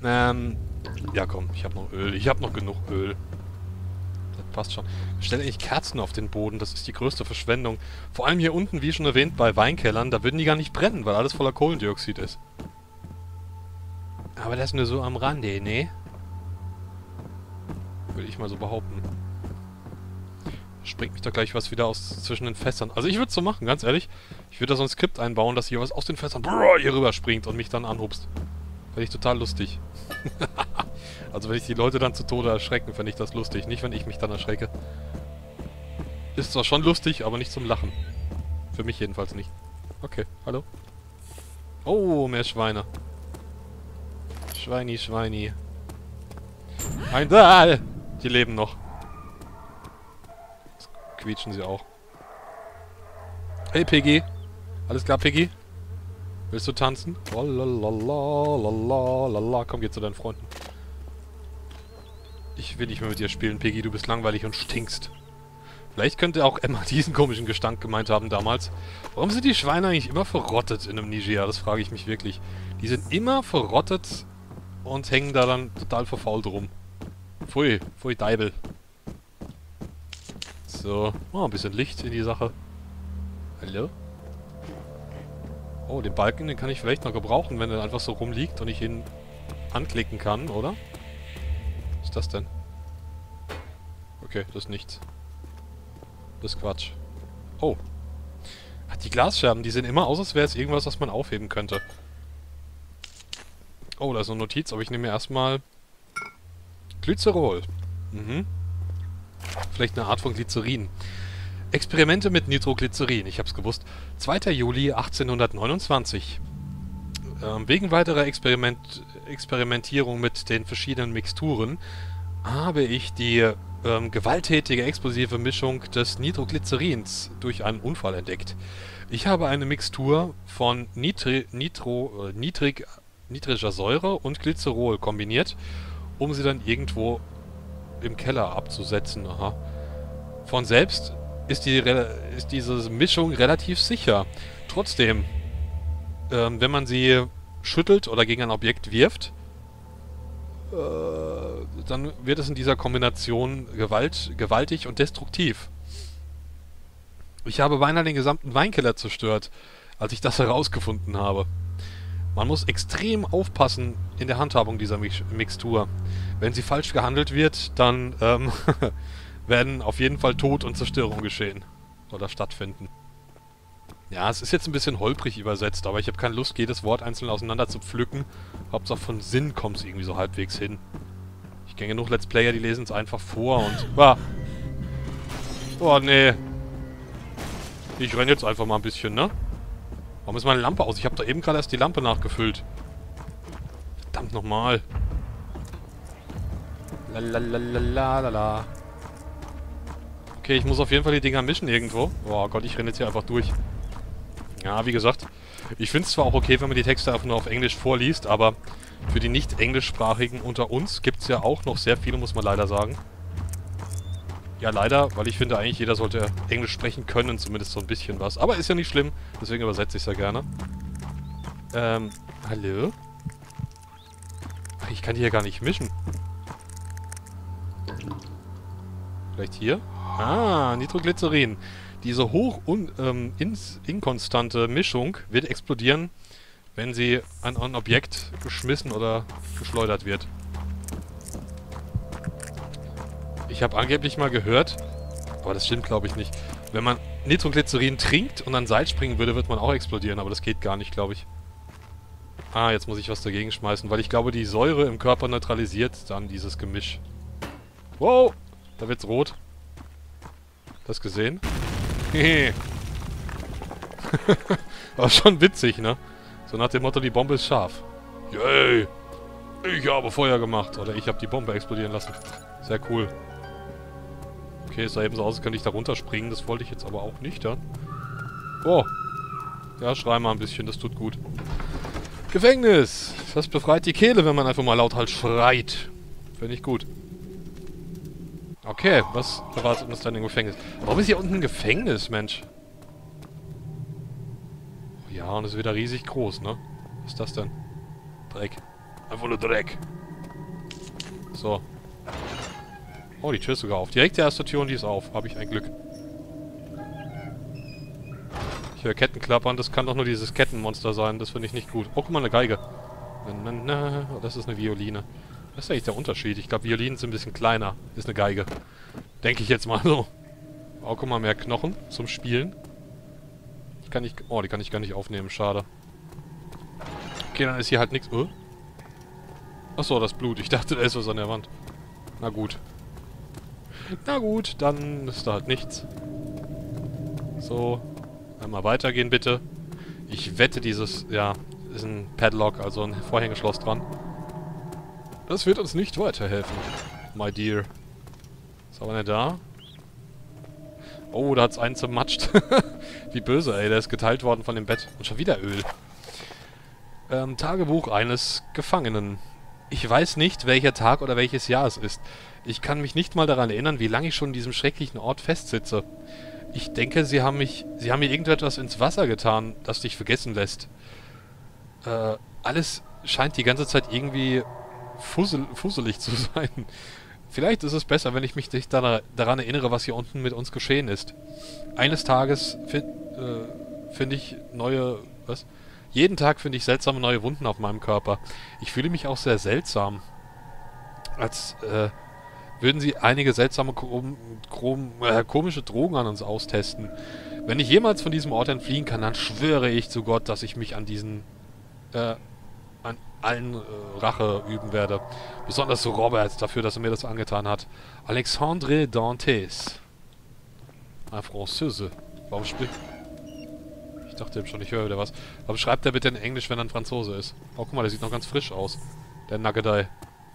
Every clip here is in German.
Ähm, ja komm, ich habe noch Öl. Ich habe noch genug Öl. Das passt schon. Ich stelle eigentlich Kerzen auf den Boden, das ist die größte Verschwendung. Vor allem hier unten, wie schon erwähnt, bei Weinkellern, da würden die gar nicht brennen, weil alles voller Kohlendioxid ist. Aber das nur so am Rande, ne? Würde ich mal so behaupten. Springt mich da gleich was wieder aus zwischen den Fässern. Also ich würde es so machen, ganz ehrlich. Ich würde da so ein Skript einbauen, dass hier was aus den Fässern hier rüber springt und mich dann anhupst. Fände ich total lustig. Also wenn ich die Leute dann zu Tode erschrecken, fände ich das lustig. Nicht, wenn ich mich dann erschrecke. Ist zwar schon lustig, aber nicht zum Lachen. Für mich jedenfalls nicht. Okay, hallo. Oh, mehr Schweine. Schweini, Schweini. Ein Dahl! Die leben noch. Jetzt quietschen sie auch. Hey, Piggy. Alles klar, Piggy? Willst du tanzen? Lalalala. Komm, geh zu deinen Freunden. Ich will nicht mehr mit dir spielen, Piggy. Du bist langweilig und stinkst. Vielleicht könnte auch Emma diesen komischen Gestank gemeint haben damals. Warum sind die Schweine eigentlich immer verrottet in einem Niger? Das frage ich mich wirklich. Die sind immer verrottet und hängen da dann total verfault rum. Pfui, pfui Deibel. So, ein bisschen Licht in die Sache. Hallo? Oh, den Balken, den kann ich vielleicht noch gebrauchen, wenn er einfach so rumliegt und ich ihn anklicken kann, oder? Was ist das denn? Okay, das ist nichts. Das ist Quatsch. Oh. Ach, die Glasscherben, die sehen immer aus, als wäre es irgendwas, was man aufheben könnte. Oh, da ist eine Notiz, aber ich nehme mir erstmal Glycerol. Mhm. Vielleicht eine Art von Glycerin. Experimente mit Nitroglycerin, ich hab's gewusst. 2. Juli 1829. Wegen weiterer Experimentierung mit den verschiedenen Mixturen habe ich die gewalttätige explosive Mischung des Nitroglycerins durch einen Unfall entdeckt. Ich habe eine Mixtur von nitriger Säure und Glycerol kombiniert, um sie dann irgendwo im Keller abzusetzen. Aha. Von selbst ist diese Mischung relativ sicher. Trotzdem, wenn man sie schüttelt oder gegen ein Objekt wirft, dann wird es in dieser Kombination gewaltig und destruktiv. Ich habe beinahe den gesamten Weinkeller zerstört, als ich das herausgefunden habe. Man muss extrem aufpassen in der Handhabung dieser Mixtur. Wenn sie falsch gehandelt wird, dann werden auf jeden Fall Tod und Zerstörung geschehen. Oder stattfinden. Ja, es ist jetzt ein bisschen holprig übersetzt, aber ich habe keine Lust, jedes Wort einzeln auseinander zu pflücken. Hauptsache von Sinn kommt es irgendwie so halbwegs hin. Ich kenne genug Let's Player, die lesen es einfach vor und... Ah. Oh, nee. Ich renne jetzt einfach mal ein bisschen, ne? Warum ist meine Lampe aus? Ich habe da eben gerade erst die Lampe nachgefüllt. Verdammt nochmal. Lalalala. Okay, ich muss auf jeden Fall die Dinger mischen irgendwo. Oh Gott, ich renne jetzt hier einfach durch. Ja, wie gesagt, ich finde es zwar auch okay, wenn man die Texte einfach nur auf Englisch vorliest, aber für die nicht-englischsprachigen unter uns gibt es ja auch noch sehr viele, muss man leider sagen. Ja, leider, weil ich finde eigentlich, jeder sollte Englisch sprechen können, zumindest so ein bisschen was. Aber ist ja nicht schlimm, deswegen übersetze ich es ja gerne. Hallo? Ach, ich kann die hier gar nicht mischen. Vielleicht hier? Ah, Nitroglycerin. Diese inkonstante Mischung wird explodieren, wenn sie an ein Objekt geschmissen oder geschleudert wird. Ich habe angeblich mal gehört, aber das stimmt glaube ich nicht, wenn man Nitroglycerin trinkt und dann Salz springen würde, wird man auch explodieren, aber das geht gar nicht, glaube ich. Ah, jetzt muss ich was dagegen schmeißen, weil ich glaube, die Säure im Körper neutralisiert dann dieses Gemisch. Wow, da wird's rot. Das gesehen? Hehe. Aber schon witzig, ne? So nach dem Motto, die Bombe ist scharf. Yay! Ich habe Feuer gemacht. Oder ich habe die Bombe explodieren lassen. Sehr cool. Okay, es sah eben so aus, als könnte ich da runterspringen. Das wollte ich jetzt aber auch nicht, ja? Oh. Ja, schrei mal ein bisschen, das tut gut. Gefängnis! Das befreit die Kehle, wenn man einfach mal lauthals schreit. Finde ich gut. Okay, was erwartet uns dann im Gefängnis? Warum ist hier unten ein Gefängnis, Mensch? Oh ja, und es ist wieder riesig groß, ne? Was ist das denn? Dreck. Einfach nur Dreck. So. Oh, die Tür ist sogar auf. Direkt die erste Tür und die ist auf. Habe ich ein Glück. Ich höre Ketten klappern. Das kann doch nur dieses Kettenmonster sein. Das finde ich nicht gut. Oh, guck mal, eine Geige. Na, na, na. Oh, das ist eine Violine. Das ist eigentlich der Unterschied. Ich glaube, Violinen sind ein bisschen kleiner. Ist eine Geige. Denke ich jetzt mal so. Oh, guck mal, mehr Knochen zum Spielen. Die kann ich gar nicht aufnehmen. Schade. Okay, dann ist hier halt nichts. Achso, das Blut. Ich dachte, da ist was an der Wand. Na gut. Na gut, dann ist da halt nichts. So. Einmal weitergehen, bitte. Ich wette, dieses... Ja, ist ein Padlock, also ein Vorhängeschloss dran. Das wird uns nicht weiterhelfen, my dear. Was haben wir denn da? Oh, da hat's einen zermatscht. Wie böse, ey. Der ist geteilt worden von dem Bett. Und schon wieder Öl. Tagebuch eines Gefangenen. Ich weiß nicht, welcher Tag oder welches Jahr es ist. Ich kann mich nicht mal daran erinnern, wie lange ich schon in diesem schrecklichen Ort festsitze. Ich denke, sie haben mir irgendetwas ins Wasser getan, das dich vergessen lässt. Alles scheint die ganze Zeit irgendwie fusselig zu sein. Vielleicht ist es besser, wenn ich mich nicht daran erinnere, was hier unten mit uns geschehen ist. Eines Tages finde ich neue... Was? Jeden Tag finde ich seltsame neue Wunden auf meinem Körper. Ich fühle mich auch sehr seltsam. Als würden sie einige seltsame komische Drogen an uns austesten. Wenn ich jemals von diesem Ort entfliehen kann, dann schwöre ich zu Gott, dass ich mich an diesen... an allen Rache üben werde. Besonders zu Robert, dafür, dass er mir das angetan hat. Alexandre Dantes. Ein Französe. Warum spricht... Ich dachte eben schon, ich höre wieder was. Warum schreibt der bitte in Englisch, wenn er ein Franzose ist? Oh, guck mal, der sieht noch ganz frisch aus. Der Nuggetei.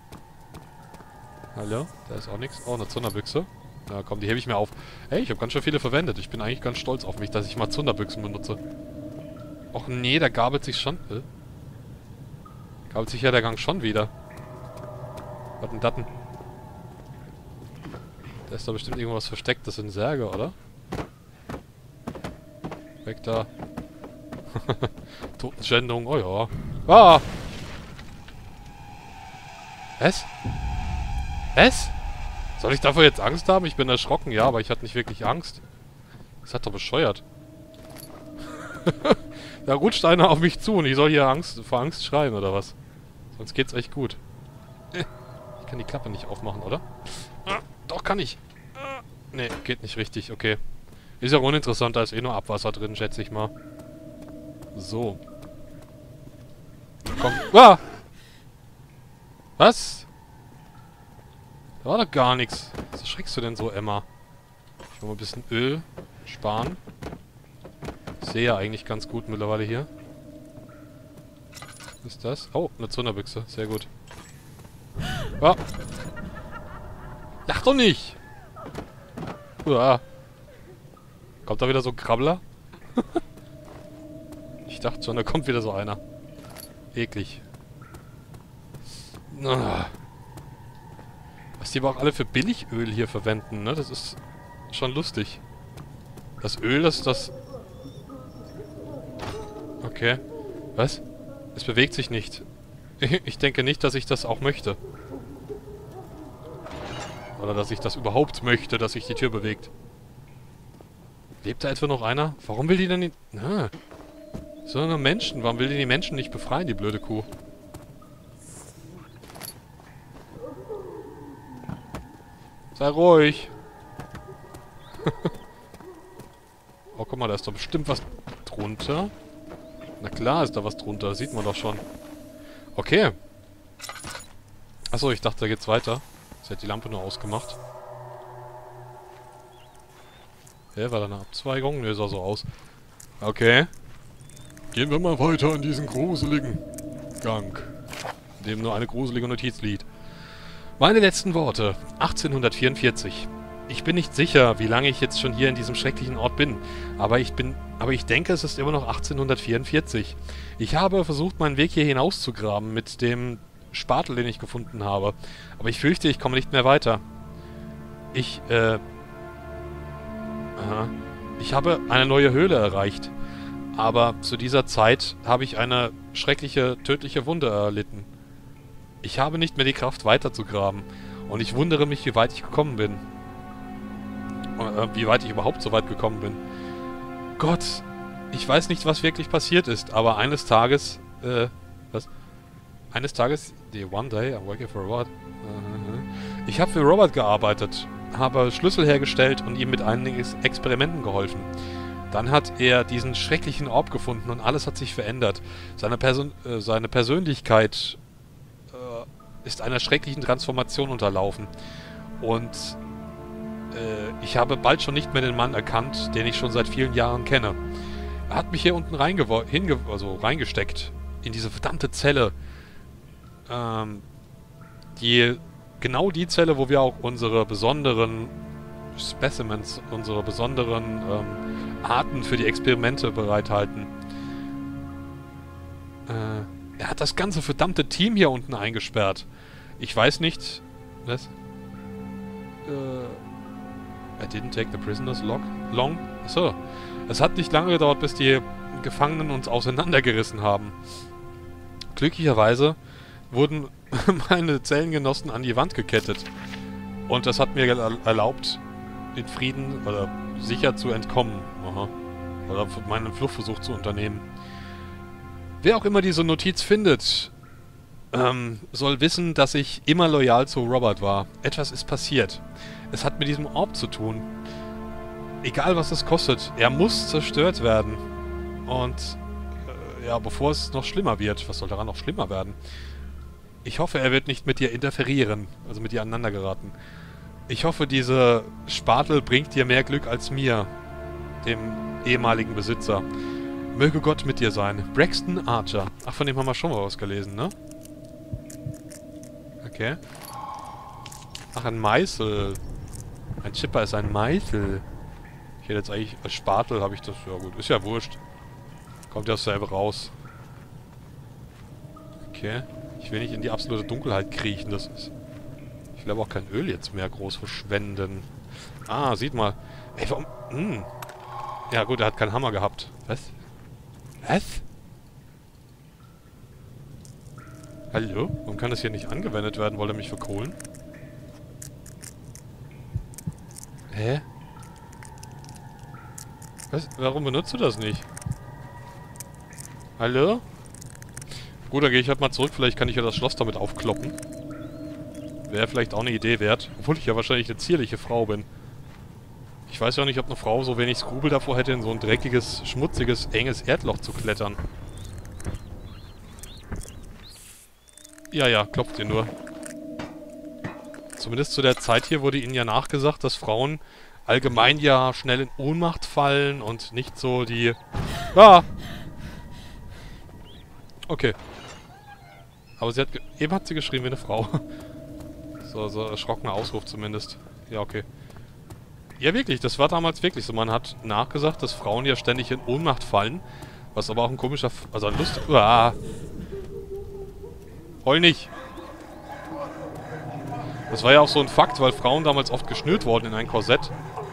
Hallo? Da ist auch nichts. Oh, eine Zunderbüchse. Na komm, die hebe ich mir auf. Hey, ich habe ganz schön viele verwendet. Ich bin eigentlich ganz stolz auf mich, dass ich mal Zunderbüchsen benutze. Och nee, da gabelt sich schon... Gabelt sich ja der Gang schon wieder. Was denn das denn? Da ist doch bestimmt irgendwas versteckt. Das sind Särge, oder? Weg da. Totenschändung, oh ja. Ah! Was? Was? Soll ich davor jetzt Angst haben? Ich bin erschrocken, ja, aber ich hatte nicht wirklich Angst. Das hat doch bescheuert. Da rutscht einer auf mich zu und ich soll hier vor Angst schreien, oder was? Sonst geht's echt gut. Ich kann die Klappe nicht aufmachen, oder? Doch, kann ich. Nee, geht nicht richtig, okay. Ist ja uninteressant, da ist eh nur Abwasser drin, schätze ich mal. So. Komm. Ah! Was? Da war doch gar nichts. Was erschreckst du denn so, Emma? Ich will mal ein bisschen Öl sparen. Ich sehe ja eigentlich ganz gut mittlerweile hier. Was ist das? Oh, eine Zunderbüchse. Sehr gut. Ah! Lach doch nicht! Uah. Kommt da wieder so ein Krabbler? Ich dachte schon, da kommt wieder so einer. Eklig. Was die aber auch alle für Billigöl hier verwenden, ne? Das ist schon lustig. Das Öl, das... Okay. Was? Es bewegt sich nicht. Ich denke nicht, dass ich das auch möchte. Oder dass ich das überhaupt möchte, dass sich die Tür bewegt. Lebt da etwa noch einer? Warum will die denn nicht... So eine Menschen. Warum will die Menschen nicht befreien, die blöde Kuh? Sei ruhig. Oh, guck mal, da ist doch bestimmt was drunter. Na klar ist da was drunter. Sieht man doch schon. Okay. Achso, ich dachte, da geht's weiter. Jetzt hat die Lampe nur ausgemacht. War da eine Abzweigung? Ne, sah so aus. Okay. Gehen wir mal weiter in diesen gruseligen Gang, in dem nur eine gruselige Notiz liegt. Meine letzten Worte. 1844. Ich bin nicht sicher, wie lange ich jetzt schon hier in diesem schrecklichen Ort bin. Aber ich denke, es ist immer noch 1844. Ich habe versucht, meinen Weg hier hinaus zu graben mit dem Spatel, den ich gefunden habe. Aber ich fürchte, ich komme nicht mehr weiter. Ich habe eine neue Höhle erreicht. Aber zu dieser Zeit habe ich eine schreckliche, tödliche Wunde erlitten. Ich habe nicht mehr die Kraft weiter zu graben. Und ich wundere mich, wie weit ich gekommen bin. Wie weit ich überhaupt so weit gekommen bin. Gott, ich weiß nicht, was wirklich passiert ist, aber eines Tages, was? Eines Tages, one day, I'm working for Robert. Ich habe für Robert gearbeitet, habe Schlüssel hergestellt und ihm mit einigen Experimenten geholfen. Dann hat er diesen schrecklichen Orb gefunden und alles hat sich verändert. Seine Persönlichkeit ist einer schrecklichen Transformation unterlaufen. Und ich habe bald schon nicht mehr den Mann erkannt, den ich schon seit vielen Jahren kenne. Er hat mich hier unten reingesteckt. In diese verdammte Zelle. Genau die Zelle, wo wir auch unsere besonderen Specimens, unsere besonderen Arten für die Experimente bereithalten. Er hat das ganze verdammte Team hier unten eingesperrt. Ich weiß nicht... Was? I didn't take the prisoners long? Achso. Es hat nicht lange gedauert, bis die Gefangenen uns auseinandergerissen haben. Glücklicherweise wurden meine Zellengenossen an die Wand gekettet. Und das hat mir erlaubt, in Frieden oder sicher zu entkommen. Aha. Oder meinen Fluchtversuch zu unternehmen. Wer auch immer diese Notiz findet, soll wissen, dass ich immer loyal zu Robert war. Etwas ist passiert. Es hat mit diesem Orb zu tun. Egal was es kostet, er muss zerstört werden. Und ja, bevor es noch schlimmer wird. Was soll daran noch schlimmer werden? Ich hoffe, er wird nicht mit dir interferieren. Also mit dir aneinander geraten. Ich hoffe, diese Spatel bringt dir mehr Glück als mir, dem ehemaligen Besitzer. Möge Gott mit dir sein. Braxton Archer. Ach, von dem haben wir schon mal was gelesen, ne? Okay. Ach, ein Meißel. Ein Chipper ist ein Meißel. Ich hätte jetzt eigentlich als Spatel habe ich das... Ja gut, ist ja wurscht. Kommt ja dasselbe raus. Okay. Ich will nicht in die absolute Dunkelheit kriechen, das ist... Ich will aber auch kein Öl jetzt mehr groß verschwenden. Ah, sieht mal. Ey, warum... Ja gut, er hat keinen Hammer gehabt. Was? Was? Hallo? Warum kann das hier nicht angewendet werden? Wollt ihr mich verkohlen? Hä? Was? Warum benutzt du das nicht? Hallo? Gut, dann gehe ich halt mal zurück. Vielleicht kann ich ja das Schloss damit aufkloppen. Wäre vielleicht auch eine Idee wert. Obwohl ich ja wahrscheinlich eine zierliche Frau bin. Ich weiß ja nicht, ob eine Frau so wenig Skrupel davor hätte, in so ein dreckiges, schmutziges, enges Erdloch zu klettern. Ja, klopft ihr nur. Zumindest zu der Zeit hier wurde ihnen ja nachgesagt, dass Frauen allgemein ja schnell in Ohnmacht fallen und nicht so die... Ah! Okay. Aber sie hat... Eben hat sie geschrien wie eine Frau. So erschrockener Ausruf zumindest. Ja, okay. Ja, wirklich, das war damals wirklich so. Man hat nachgesagt, dass Frauen ja ständig in Ohnmacht fallen. Was aber auch ein komischer... Also ein lustig... Ah! Heul nicht! Das war ja auch so ein Fakt, weil Frauen damals oft geschnürt wurden in ein Korsett.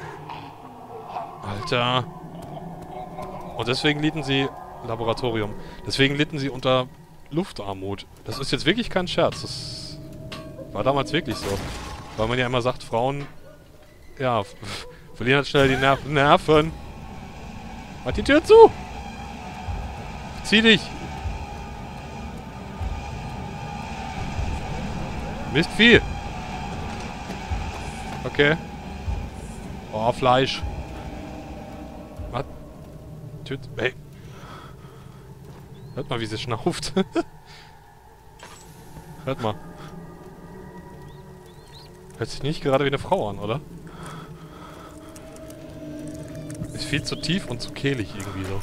Alter. Und deswegen litten sie... Laboratorium. Deswegen litten sie unter Luftarmut. Das ist jetzt wirklich kein Scherz. Das war damals wirklich so. Weil man ja immer sagt, Frauen... Ja, verlieren halt schnell die Nerven. Halt die Tür zu! Zieh dich! Mistvieh! Okay. Oh, Fleisch. Was? Hey. Hört mal, wie sie schnauft. Hört mal. Hört sich nicht gerade wie eine Frau an, oder? Ist viel zu tief und zu kehlig irgendwie so.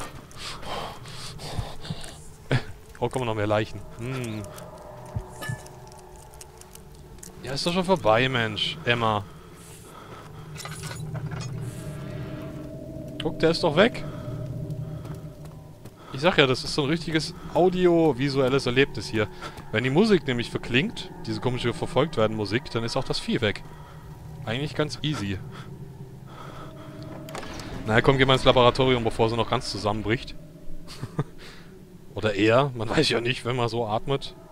Oh, kommen noch mehr Leichen. Ja, ist doch schon vorbei, Mensch. Emma. Guck, der ist doch weg. Ich sag ja, das ist so ein richtiges audiovisuelles Erlebnis hier. Wenn die Musik nämlich verklingt, diese komische verfolgt werden Musik, dann ist auch das Vieh weg. Eigentlich ganz easy. Na komm, geh mal ins Laboratorium, bevor sie noch ganz zusammenbricht. Oder er, man weiß ja nicht, wenn man so atmet.